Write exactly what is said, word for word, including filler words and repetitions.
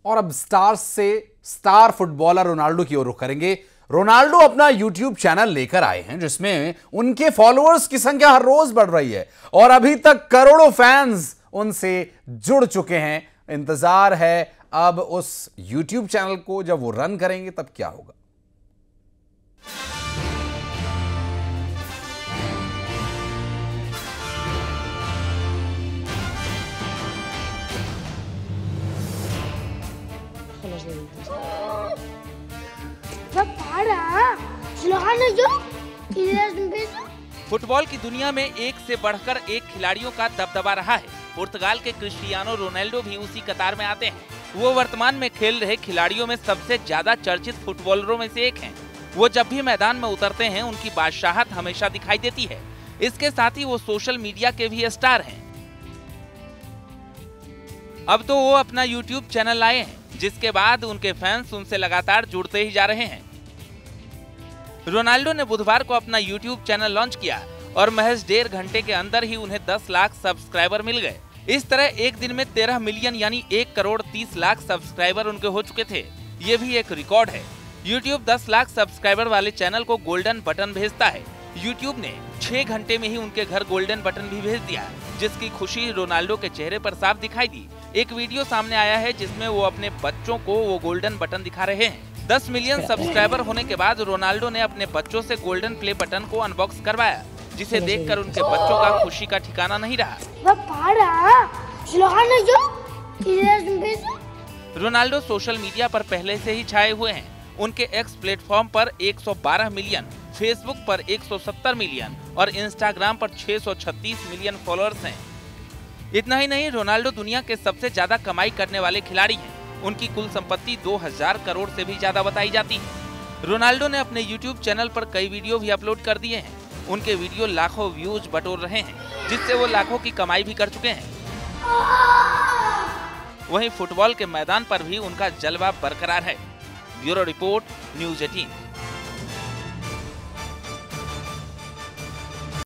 और अब स्टार्स से स्टार फुटबॉलर रोनाल्डो की ओर रुख करेंगे। रोनाल्डो अपना यूट्यूब चैनल लेकर आए हैं जिसमें उनके फॉलोअर्स की संख्या हर रोज बढ़ रही है और अभी तक करोड़ों फैंस उनसे जुड़ चुके हैं। इंतजार है अब उस यूट्यूब चैनल को, जब वो रन करेंगे तब क्या होगा। फुटबॉल की दुनिया में एक से बढ़कर एक खिलाड़ियों का दबदबा रहा है। पुर्तगाल के क्रिस्टियानो रोनाल्डो भी उसी कतार में आते हैं। वो वर्तमान में खेल रहे खिलाड़ियों में सबसे ज्यादा चर्चित फुटबॉलरों में से एक हैं। वो जब भी मैदान में उतरते हैं उनकी बादशाहत हमेशा दिखाई देती है। इसके साथ ही वो सोशल मीडिया के भी स्टार हैं। अब तो वो अपना यूट्यूब चैनल लाए हैं, जिसके बाद उनके फैंस उनसे लगातार जुड़ते ही जा रहे हैं। रोनाल्डो ने बुधवार को अपना यूट्यूब चैनल लॉन्च किया और महज डेढ़ घंटे के अंदर ही उन्हें दस लाख सब्सक्राइबर मिल गए। इस तरह एक दिन में तेरह मिलियन यानी एक करोड़ तीस लाख सब्सक्राइबर उनके हो चुके थे। ये भी एक रिकॉर्ड है। यूट्यूब दस लाख सब्सक्राइबर वाले चैनल को गोल्डन बटन भेजता है। यूट्यूब ने छह घंटे में ही उनके घर गोल्डन बटन भी भेज दिया, जिसकी खुशी रोनाल्डो के चेहरे पर साफ दिखाई दी। एक वीडियो सामने आया है जिसमें वो अपने बच्चों को वो गोल्डन बटन दिखा रहे हैं। दस मिलियन सब्सक्राइबर होने के बाद रोनाल्डो ने अपने बच्चों से गोल्डन प्ले बटन को अनबॉक्स करवाया, जिसे देखकर उनके बच्चों का खुशी का ठिकाना नहीं रहा। रोनाल्डो सोशल मीडिया पर पहले से ही छाए हुए हैं। उनके एक्स प्लेटफॉर्म पर एक सौ बारह मिलियन, फेसबुक पर एक सौ सत्तर मिलियन और इंस्टाग्राम पर छह सौ छत्तीस मिलियन फॉलोअर्स हैं। इतना ही नहीं, रोनाल्डो दुनिया के सबसे ज्यादा कमाई करने वाले खिलाड़ी हैं। उनकी कुल संपत्ति दो हज़ार करोड़ से भी ज्यादा बताई जाती है। रोनाल्डो ने अपने यूट्यूब चैनल पर कई वीडियो भी अपलोड कर दिए हैं। उनके वीडियो लाखों व्यूज बटोर रहे हैं, जिससे वो लाखों की कमाई भी कर चुके हैं। वहीं फुटबॉल के मैदान पर भी उनका जलवा बरकरार है। ब्यूरो रिपोर्ट, न्यूज़ अठारह।